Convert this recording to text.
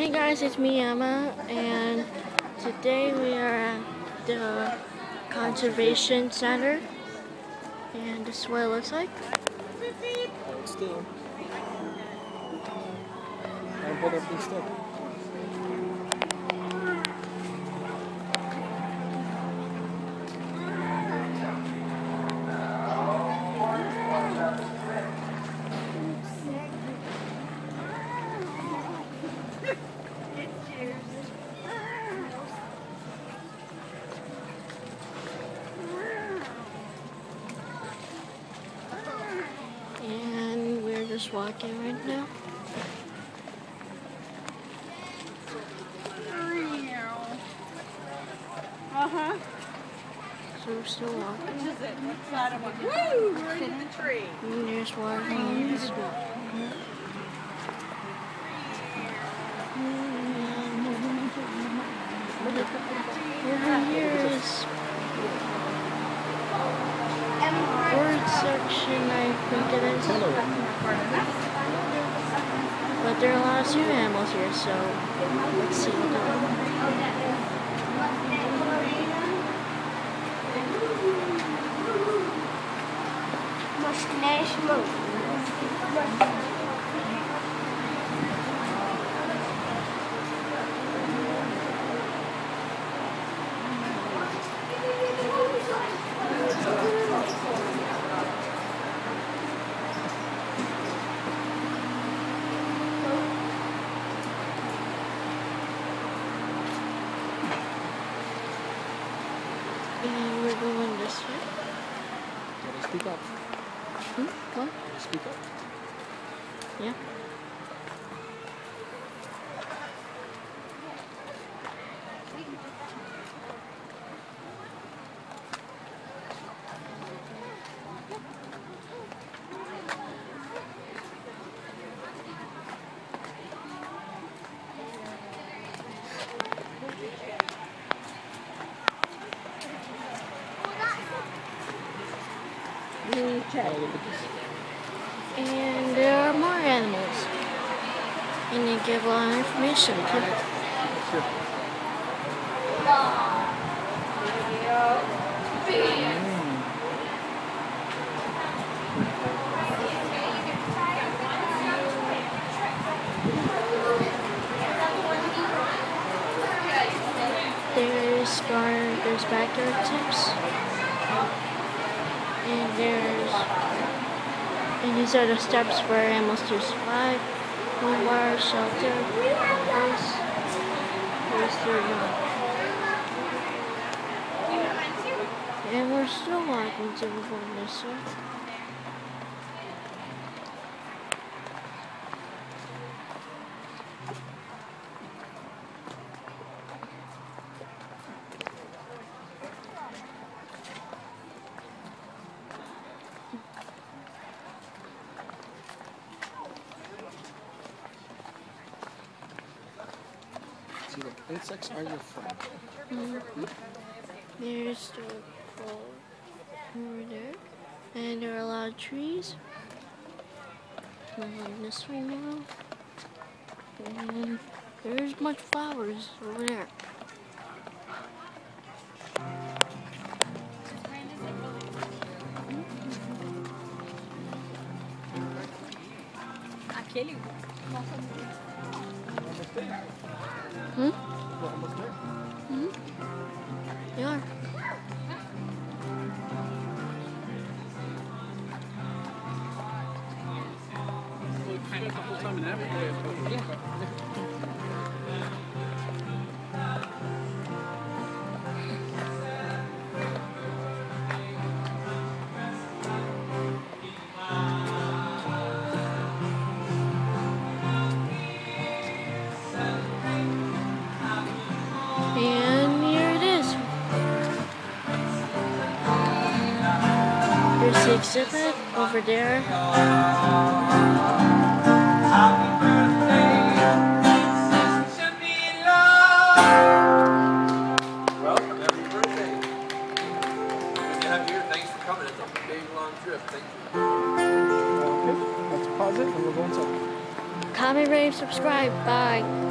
Hey guys, it's me, Emma, and today we are at the Conservation Center, and this is what it looks like. Hold still. And hold up and still. And we're just walking right now. So we're still walking. Which is it? What side of it? Woo! Right in the tree. And there's watermelons. Over here is bird section, I think it is. But there are a lot of zoo animals here, so let's see what they're doing. And we're going this way. Gotta speak up. What? Speak up. Yeah. Oh, look at this. And there are more animals. And they give a lot of information too. Sure. There's backyard tips. And these are the steps for animals to survive. Home, water, shelter, place. Here's their young. And we're still walking to the going this way. See, look, insects are your friend. There's the pole over there. And there are a lot of trees. Going this way now. And there's much flowers over there. Aquele. Hmm? We're almost there. They are. We spent the whole time in Africa. Yeah. And here it is. Here's the exhibit over there. Welcome, happy birthday. Good to have you here. Thanks for coming. It's a big, long trip. Thank you. Okay, let's pause it and we'll go inside. Comment, rate, subscribe. Bye.